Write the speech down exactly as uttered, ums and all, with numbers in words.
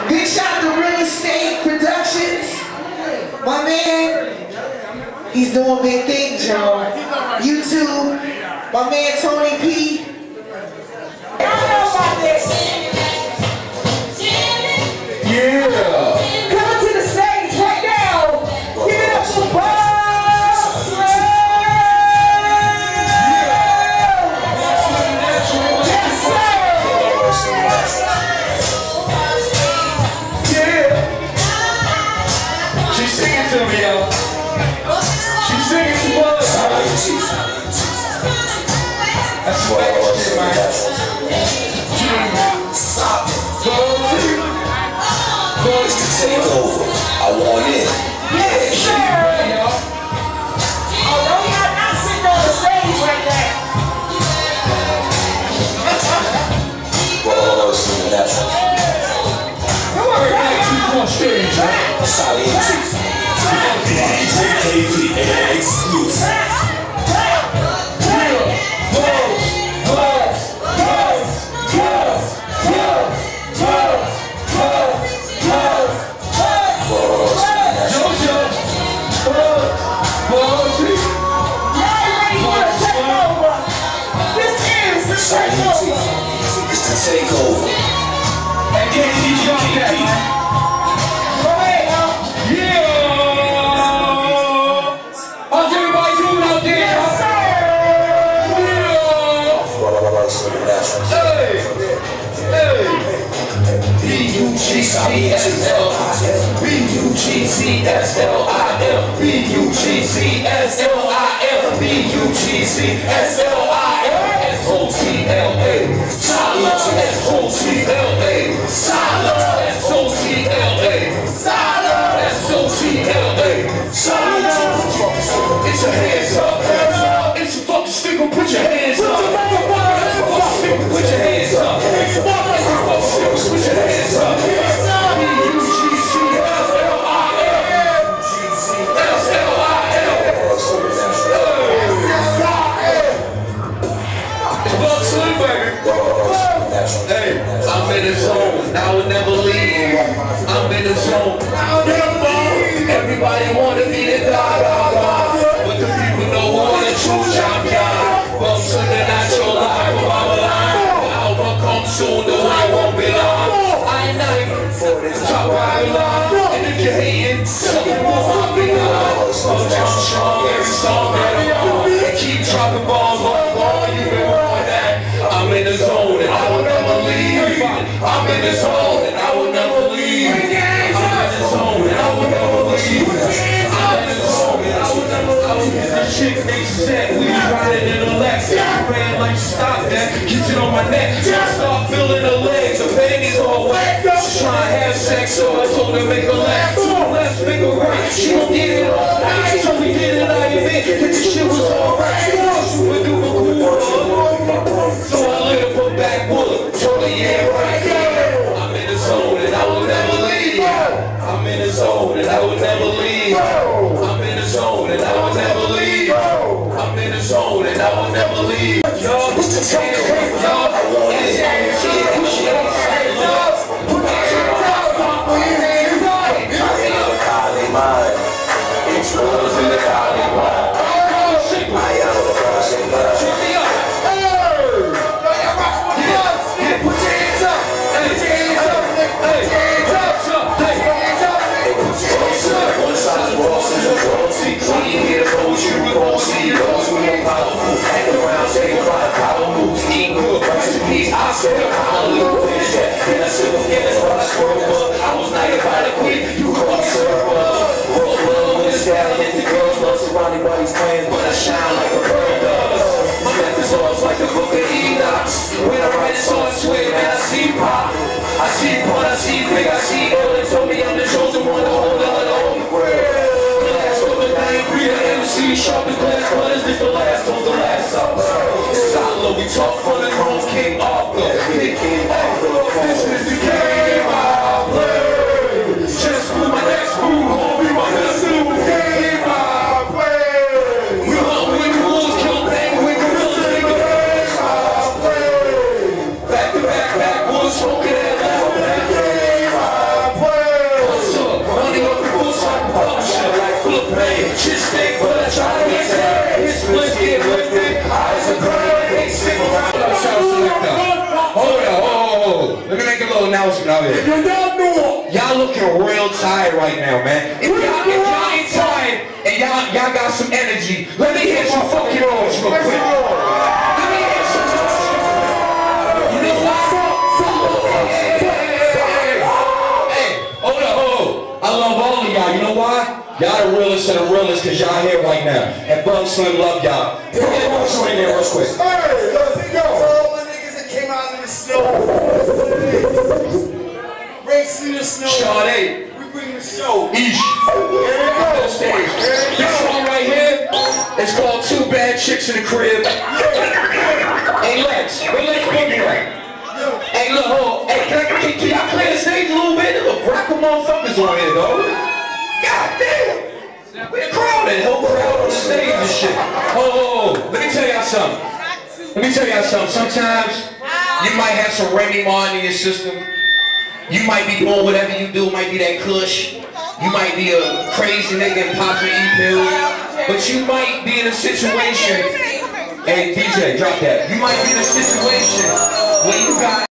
Big shout to Real Estate Productions. My man, he's doing big things, y'all. YouTube, my man Tony P. Y'all know about this. Yeah. Coming to the stage right now. Give it up for Boss Slim. Yes, sir. Yeah. She's singing to me, y'all. She's singing to us. That's what I want to man. Stop it. Boys to take over. I want in. Yes, sir. Oh, don't y'all not sitting on the stage right there. Boys to the natural. Come on, guys. On stage, right? Solid D J K P exclusive. It's the takeover. And then he dropped that. Go ahead now. Yeah. How's everybody doing out there? Yes, sir. Yeah. Hey. Hey. B U G C S L I M. B U G C S L I M. B U G C S L I M. B U G C S L I M. S O T L A. Sala, S O T L A. Sala, S O T L A. Sala, S O T L A. Sala. It's your hands up, hands up. It's your fucking sticker, put your hands up. It's your fucking sticker, put your hands up. It's your fucking sticker, put your hands up. B U G C S L I M. S L I M. It's Buck Slim, baby. Hey, I'm in the zone, I will never leave. I'm in the zone, I'll never leave. Everybody wanna be the da da da, but the people know who are the true champion. Buck Slim, they're not your life, but I'm alive. The album comes soon, the way won't be long. I ain't not top right line, and if you're hating, something will not be done. I'm strong, every song that I'm on. Keep dropping balls on ball, you been on that. I'm in the zone and I will never leave. I'm in the zone and I will never leave. I'm in the zone and I will never leave. I'm in the zone and I will never leave. That chick they said we was riding in the Lex. I ran like stop that, kissing on my neck. I start feeling the legs, the panties all wet. She trying to have sex, so I told her make a left. Two left, make a right. She gon' get it all night. So we did it, I admit that the shit was alright. Super duper cool. So I lit up her backwood, told her yeah right. I'm in the zone and I will never leave. I'm in the zone and I will never leave. I'm in the zone and I will never leave. I'm in the zone and I will never leave. Y'all, put your hands up, y'all. It's Exposed in the Cali wine. I am the person that check me up. Hey! Yeah, put your hands up. Put your hands up. Hey, hands up. Hey, hands up. Hey, put your hands up. One side is Ross and the royalty. When you hear the roads, you recall see those who ain't powerful. Hang around, taking five power moves. Eat good, recipes. I said, hallelujah. Finish that. Then I said, okay, that's why I swerve up. I was knighted by the queen. You call me serve up. Stallion, the girls love surrounded by these plans, but I shine like a bird does. My methods off like the book of Enoch. When I write a song, I swear, man, I see pop. I see pun, I see big, I see ill. They told me I'm the chosen one to hold on to holy grail. The last one, but I ain't real M C. Sharp as glass, but is this the last one, the last song? It's solid, we talk from the throne, King Arthur. King Arthur, this is the game I play. Just for my next move, homie, my next move. Back to back, backwoods, smoking that loud. make a little announcement out here. Y'all looking real tired right now, man. If y'all, if y'all ain't tired and y'all y'all got some energy, let me hear some fucking noise real quick. Let me hear some noise. You know what? Hey, hold up, hold up. I love all of y'all. You know why? Y'all the realest of the realest because y'all here right now. And Bug Slim love y'all. Put that motion in there real quick. Hey, let's go. All the niggas that came out in the snow. Racing in the snow. Sade. We bring the show. Eesh. Here we go. Stage. This song right here is called Two Bad Chicks in the Crib. Hey Lex, where Lex Boogie at? Hey look, hold. Hey, can, I, can, can y'all play the stage a little bit? There's a rack of motherfuckers on here, though. God damn. We the crowd in. Whole crowd on the stage and shit. Oh, oh, oh. Let me tell y'all something. Let me tell y'all something. Sometimes you might have some Remy Ma in your system. You might be doing whatever you do. Might be that kush. You might be a crazy nigga and pop some E-pills. But you might be in a situation. Hey, D J, drop that. You might be in a situation where you got